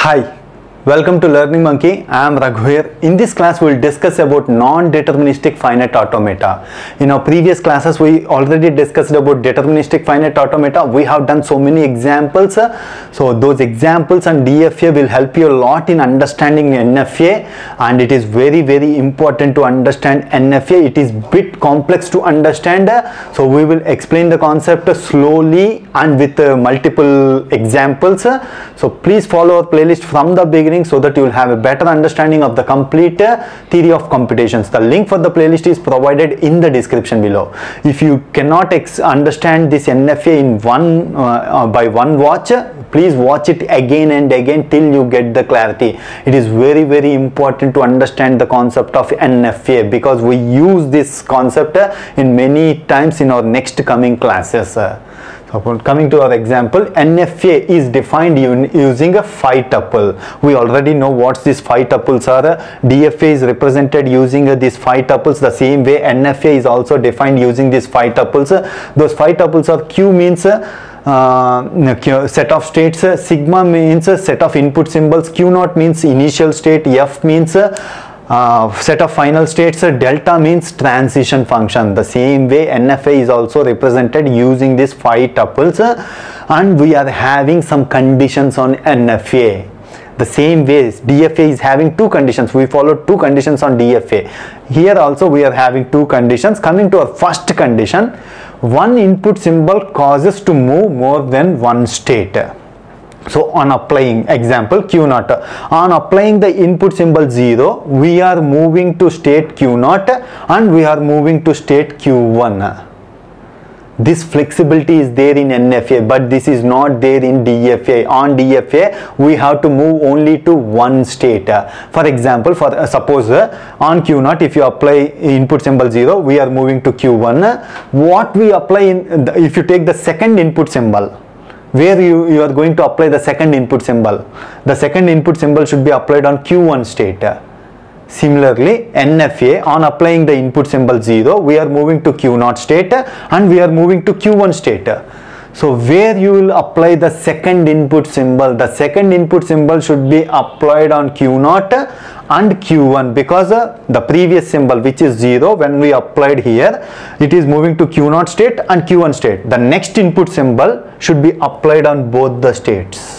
Hi, welcome to Learning Monkey. I am Raghuir. In this class, we will discuss about non-deterministic finite automata. In our previous classes, we already discussed about deterministic finite automata. We have done so many examples. So those examples and DFA will help you a lot in understanding NFA, and it is very important to understand NFA. It is bit complex to understand. So we will explain the concept slowly and with multiple examples. So please follow our playlist from the beginning so that you will have a better understanding of the complete theory of computations. The link for the playlist is provided in the description below. If you cannot understand this NFA in by one watch, please watch it again and again till you get the clarity. It is very important to understand the concept of NFA because we use this concept in many times in our next coming classes. Coming to our example, NFA is defined using a phi tuple. We already know what these phi tuples are. DFA is represented using these phi tuples. The same way NFA is also defined using these phi tuples. Those phi tuples are Q means set of states, sigma means set of input symbols, Q naught means initial state, F means set of final states, delta means transition function. The same way NFA is also represented using these phi tuples, and we are having some conditions on NFA. The same way DFA is having two conditions. We follow two conditions on DFA. Here also we are having two conditions. Coming to our first condition, one input symbol causes to move more than one state. So on applying example Q naught, on applying the input symbol 0, we are moving to state Q naught and we are moving to state Q1. This flexibility is there in NFA, but this is not there in DFA. On DFA, we have to move only to one state. For example, for suppose on Q naught, if you apply input symbol 0, we are moving to Q1. What we apply if you take the second input symbol, where you are going to apply the second input symbol, the second input symbol should be applied on Q1 state. Similarly, NFA, on applying the input symbol 0, we are moving to Q naught state and we are moving to Q1 state. So where you will apply the second input symbol, the second input symbol should be applied on Q naught and Q1, because the previous symbol, which is 0, when we applied here, it is moving to Q naught state and Q1 state. The next input symbol should be applied on both the states.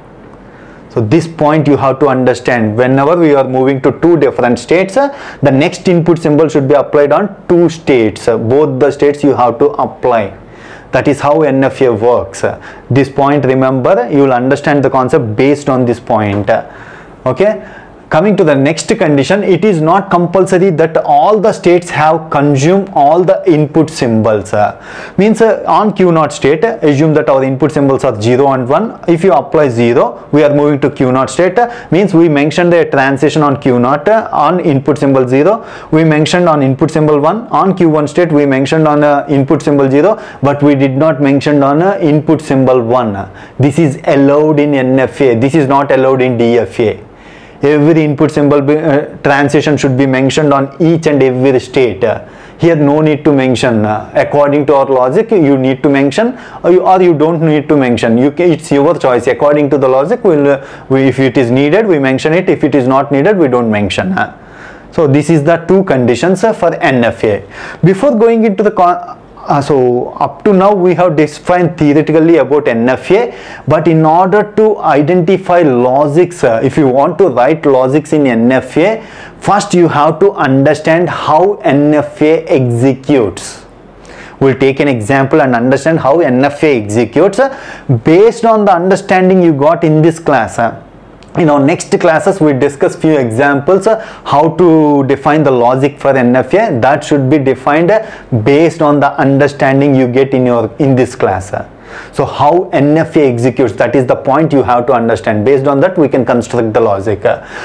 So this point you have to understand. Whenever we are moving to two different states, the next input symbol should be applied on two states. Both the states you have to apply. That is how NFA works. This point, remember, you will understand the concept based on this point. Okay. Coming to the next condition, it is not compulsory that all the states have consumed all the input symbols. Means on Q naught state, assume that our input symbols are 0 and 1. If you apply 0, we are moving to Q naught state. Means we mentioned the transition on Q naught on input symbol 0. We mentioned on input symbol 1. On Q1 state, we mentioned on input symbol 0, but we did not mention on input symbol 1. This is allowed in NFA. This is not allowed in DFA. Every input symbol transition should be mentioned on each and every state. Here no need to mention. According to our logic, you need to mention or you don't need to mention. It's your choice. According to the logic, if it is needed, we mention it. If it is not needed, we don't mention. So this is the two conditions for NFA. Before going into the so up to now we have defined theoretically about NFA, but in order to identify logics, if you want to write logics in NFA, first you have to understand how NFA executes. We'll take an example and understand how NFA executes based on the understanding you got in this class. In our next classes, we discuss few examples how to define the logic for NFA. That should be defined based on the understanding you get in this class. So how NFA executes, that is the point you have to understand. Based on that, we can construct the logic.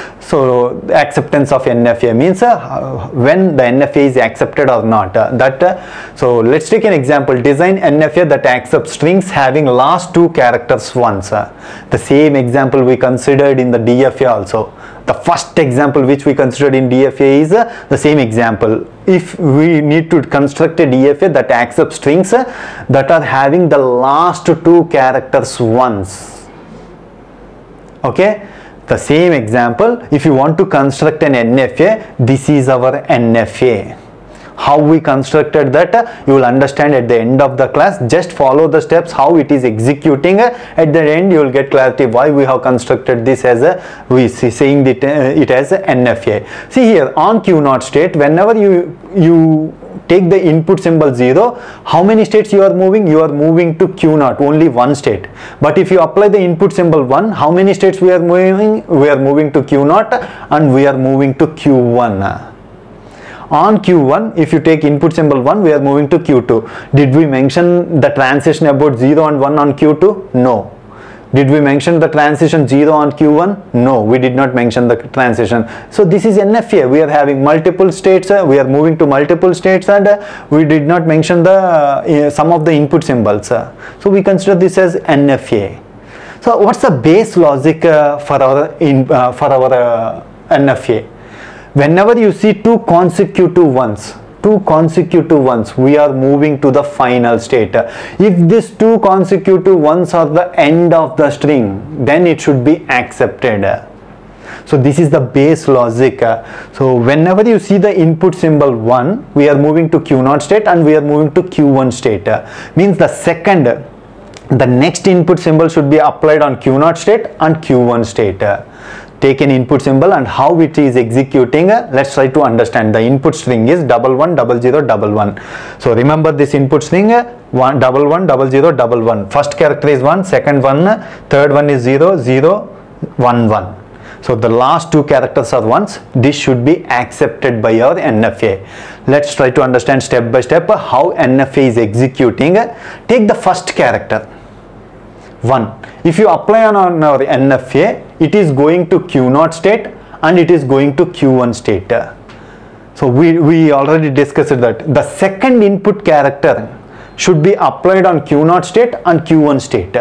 So acceptance of NFA means when the NFA is accepted or not. So let's take an example. Design NFA that accepts strings having last two characters once. The same example we considered in the DFA also. The first example which we considered in DFA is the same example. If we need to construct a DFA that accepts strings that are having the last two characters once, okay, The same example, if you want to construct an NFA, this is our NFA. How we constructed that, you will understand at the end of the class. Just follow the steps how it is executing. At the end you will get clarity why we have constructed this as a, we saying it as a NFA. See here, on Q0 state, whenever you take the input symbol 0, how many states you are moving? You are moving to Q0, only one state. But if you apply the input symbol 1, how many states we are moving? We are moving to Q0 and we are moving to Q1. On Q1, if you take input symbol 1, we are moving to Q2. Did we mention the transition about 0 and 1 on Q2? No. Did we mention the transition 0 on Q1? No, we did not mention the transition. So this is NFA. We are having multiple states. We are moving to multiple states, and we did not mention the some of the input symbols. So we consider this as NFA. So what's the base logic for our NFA? Whenever you see two consecutive ones, we are moving to the final state. If these two consecutive ones are the end of the string, then it should be accepted. So this is the base logic. So whenever you see the input symbol 1, we are moving to Q0 state and we are moving to Q1 state. Means the next input symbol should be applied on Q0 state and Q1 state. Take an input symbol and how it is executing. Let's try to understand. The input string is 110011. So remember this input string 110011. First character is 1, second one, third one is 0011. So the last two characters are ones. This should be accepted by our NFA. Let's try to understand step by step how NFA is executing. Take the first character 1. If you apply on our NFA, it is going to Q0 state and it is going to Q1 state. So we already discussed that. The second input character should be applied on Q0 state and Q1 state.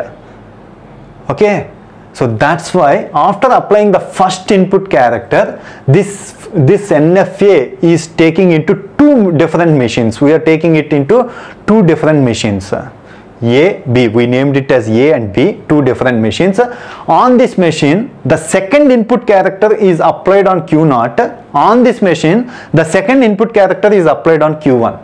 Okay. So that's why after applying the first input character, this NFA is taking into two different machines. We are taking it into two different machines. A, B, we named it as A and B, two different machines. On this machine, the second input character is applied on Q0. On this machine, the second input character is applied on Q1.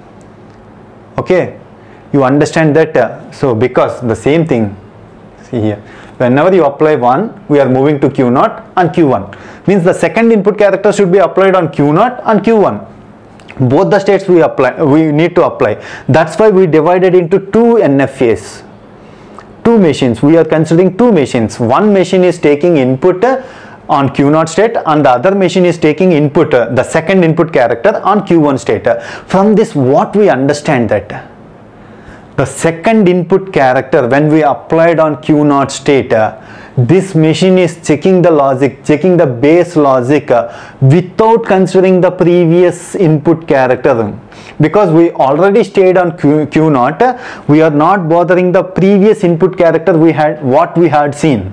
Okay, you understand that? So because the same thing, see here, whenever you apply 1, we are moving to Q0 and Q1. Means the second input character should be applied on Q0 and Q1. Both the states we need to apply. That's why we divided into two NFAs, two machines. We are considering two machines. One machine is taking input on Q0 state and the other machine is taking input, the second input character on Q1 state. From this, what we understand that the second input character, when we applied on Q0 state, this machine is checking the logic, checking the base logic without considering the previous input character. Because we already stayed on Q0, we are not bothering the previous input character what we had seen.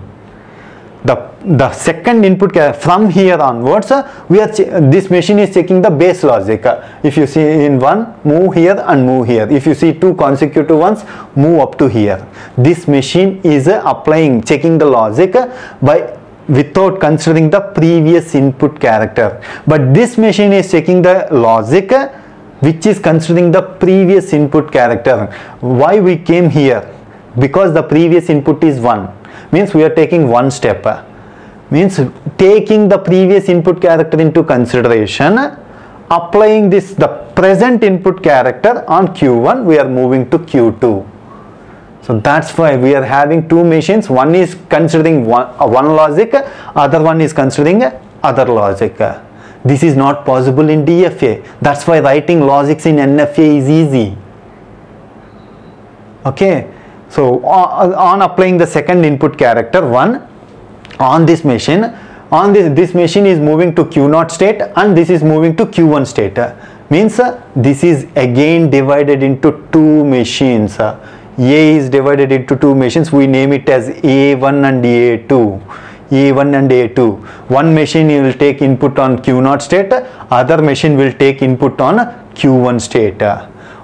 The second input character, from here onwards, this machine is checking the base logic. If you see in one, move here and move here. If you see two consecutive ones, move up to here. This machine is checking the logic without considering the previous input character. But this machine is checking the logic which is considering the previous input character. Why we came here? Because the previous input is 1. Means we are taking one step. Means taking the previous input character into consideration, applying the present input character on Q1, we are moving to Q2. So that's why we are having two machines. One is considering one logic, other one is considering other logic. This is not possible in DFA. That's why writing logics in NFA is easy. Okay. So on applying the second input character 1 on this machine, this machine is moving to Q0 state and this is moving to Q1 state. Means this is again divided into two machines. A is divided into two machines. We name it as A1 and A2. A1 and A2. One machine will take input on Q0 state, other machine will take input on Q1 state.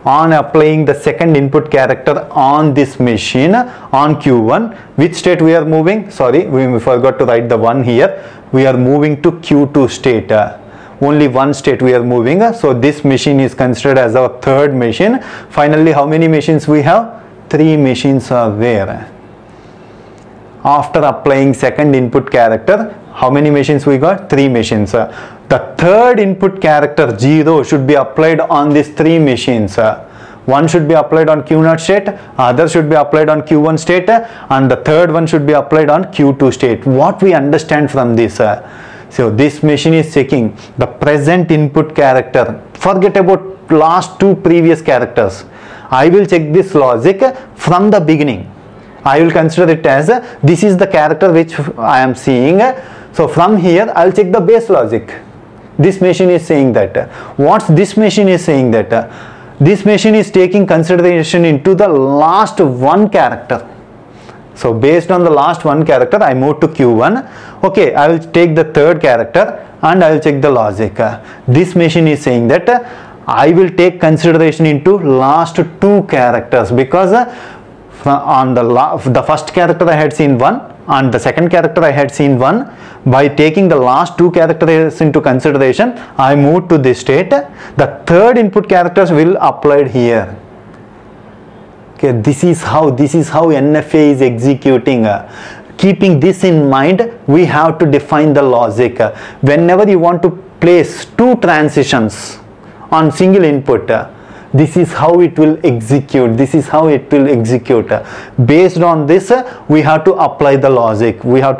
on applying the second input character on this machine on Q1, which state we are moving? Sorry, we forgot to write the 1 here. We are moving to Q2 state. Only one state we are moving. So this machine is considered as our third machine. Finally, how many machines we have? 3 machines are there. After applying second input character, how many machines we got? 3 machines. The third input character 0 should be applied on these 3 machines. One should be applied on Q0 state, other should be applied on Q1 state, and the third one should be applied on Q2 state. What we understand from this? So this machine is checking the present input character. Forget about last 2 previous characters. I will check this logic from the beginning. I will consider it as this is the character which I am seeing. So from here I will check the base logic. This machine is saying that. What this machine is saying that? This machine is taking consideration into the last 1 character. So based on the last 1 character, I move to Q1. Okay, I will take the third character and I will check the logic. This machine is saying that I will take consideration into last 2 characters, because on the first character I had seen 1 and the second character I had seen 1. By taking the last 2 characters into consideration, I moved to this state. The third input characters will applied here. Okay, this is how NFA is executing. Keeping this in mind, we have to define the logic. Whenever you want to place 2 transitions on single input, this is how it will execute. This is how it will execute. Based on this, we have to apply the logic.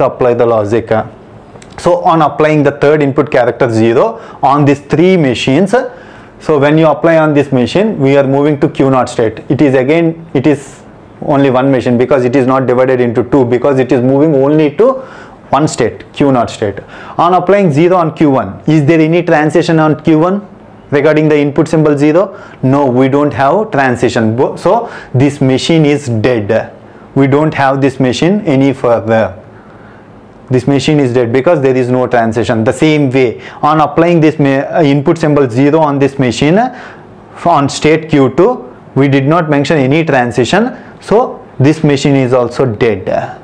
So on applying the third input character 0 on these 3 machines, so when you apply on this machine, we are moving to Q0 state. It is only one machine, because it is not divided into 2, because it is moving only to one state, Q0 state. On applying 0 on Q1, is there any transition on Q1 regarding the input symbol 0? No, we don't have transition. So this machine is dead. We don't have this machine any further. This machine is dead because there is no transition. The same way, on applying this input symbol 0 on this machine on state Q2, we did not mention any transition. So this machine is also dead.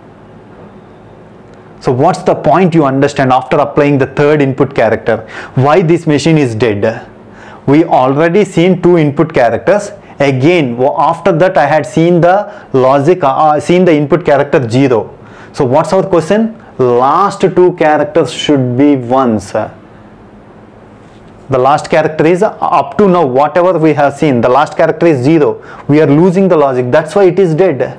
So what's the point you understand after applying the third input character? Why this machine is dead? We already seen 2 input characters. Again, after that I had seen the logic, seen the input character 0. So what's our question? Last 2 characters should be 1s. The last character is, up to now whatever we have seen, the last character is 0. We are losing the logic. That's why it is dead.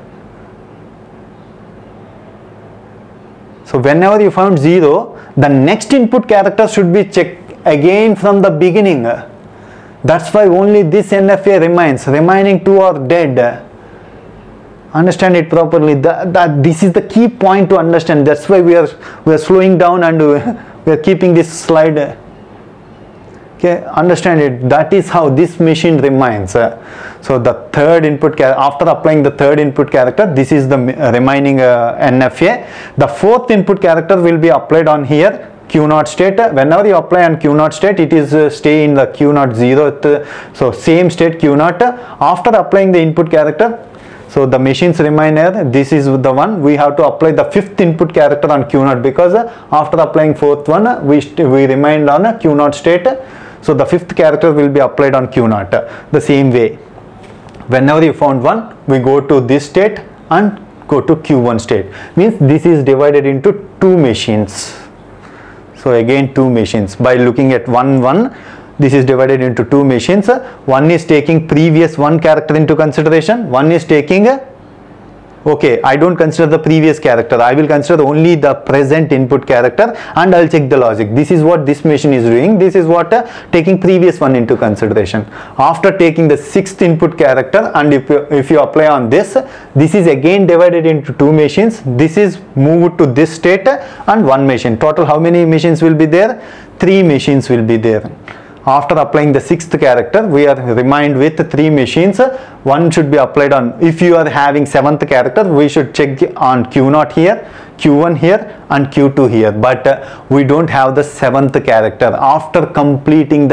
So whenever you found 0, the next input character should be checked again from the beginning. That's why only this NFA remains. Remaining 2 are dead. Understand it properly. This is the key point to understand. That's why we are slowing down and we are keeping this slide. Okay, understand it. That is how this machine remains. So the third input after applying the third input character, this is the remaining NFA. The fourth input character will be applied on here, Q0 state. Whenever you apply on Q0 state, it is stay in the Q0 0th. So same state Q0. After applying the input character, so the machines remain here. This is the one. We have to apply the 5th input character on Q0, because after applying 4th one, we remained on a Q0 state. So the 5th character will be applied on Q0. The same way, whenever you found 1, we go to this state and go to Q1 state. Means this is divided into 2 machines. So again 2 machines. By looking at 1, this is divided into 2 machines. One is taking previous 1 character into consideration. One is taking, okay, I don't consider the previous character. I will consider only the present input character and I'll check the logic. This is what this machine is doing. This is what taking previous 1 into consideration. After taking the 6th input character, and if you apply on this is again divided into 2 machines. This is moved to this state and 1 machine. Total how many machines will be there? 3 machines will be there. After applying the 6th character, we are remained with 3 machines. One should be applied on, if you are having 7th character, we should check on Q0 here, Q1 here and Q2 here. But we don't have the 7th character. After completing the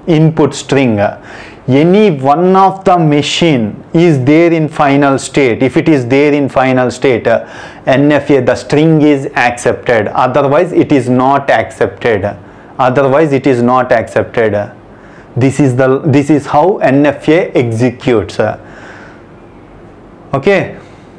input string, any one of the machine is there in final state. If it is there in final state, NFA, the string is accepted, otherwise it is not accepted. Otherwise it is not accepted. This is how NFA executes. Okay.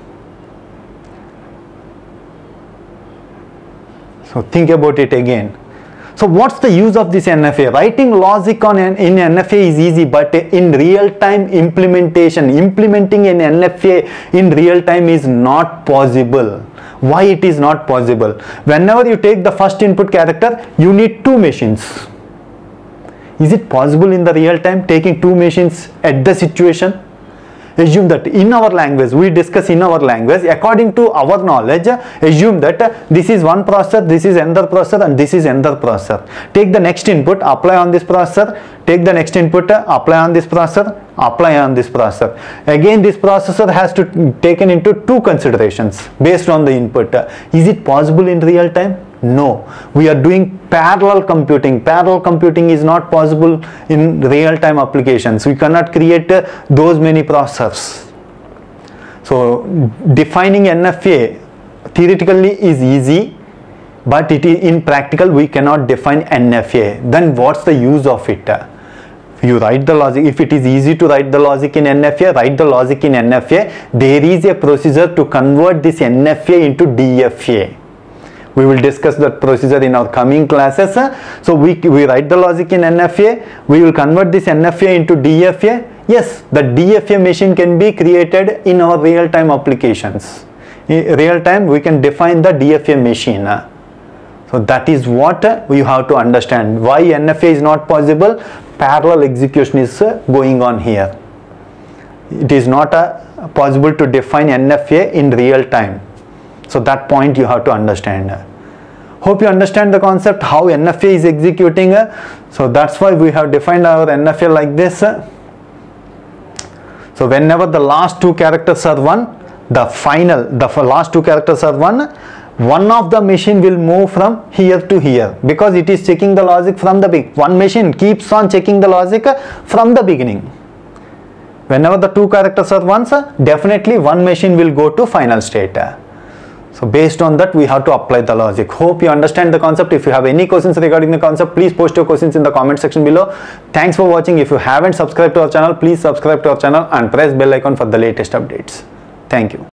So think about it again. So what's the use of this NFA? Writing logic in NFA is easy, but in real-time implementation, implementing an NFA in real time is not possible. Why it is not possible? Whenever you take the first input character, you need two machines. Is it possible in the real time taking two machines at the situation? Assume that in our language, we discuss in our language, according to our knowledge, assume that this is one processor, this is another processor, and this is another processor. Take the next input, apply on this processor, take the next input, apply on this processor, apply on this processor. Again, this processor has to taken into two considerations based on the input. Is it possible in real time? No. We are doing parallel computing. Parallel computing is not possible in real-time applications. We cannot create those many processors. So defining NFA theoretically is easy, but it is in practical we cannot define NFA. Then what's the use of it? You write the logic. If it is easy to write the logic in NFA, write the logic in NFA. There is a procedure to convert this NFA into DFA. We will discuss that procedure in our coming classes. So we write the logic in NFA, we will convert this NFA into DFA. Yes, the DFA machine can be created in our real-time applications. In real time we can define the DFA machine. So that is what you have to understand. Why NFA is not possible? Parallel execution is going on here. It is not possible to define NFA in real time. So that point you have to understand. Hope you understand the concept how NFA is executing. So that's why we have defined our NFA like this. So whenever the last two characters are 1, the last two characters are 1, one of the machine will move from here to here, because it is checking the logic from the beginning. One machine keeps on checking the logic from the beginning. Whenever the two characters are 1s, definitely one machine will go to final state. So based on that we have to apply the logic. Hope you understand the concept. If you have any questions regarding the concept, please post your questions in the comment section below. Thanks for watching. If you haven't subscribed to our channel, please subscribe to our channel and press bell icon for the latest updates. Thank you.